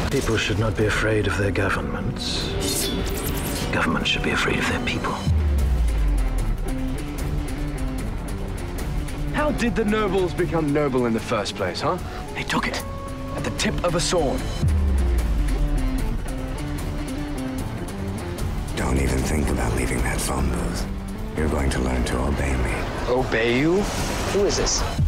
People should not be afraid of their governments. Governments should be afraid of their people. How did the nobles become noble in the first place, huh? They took it at the tip of a sword. Don't even think about leaving that phone booth. You're going to learn to obey me. Obey you? Who is this?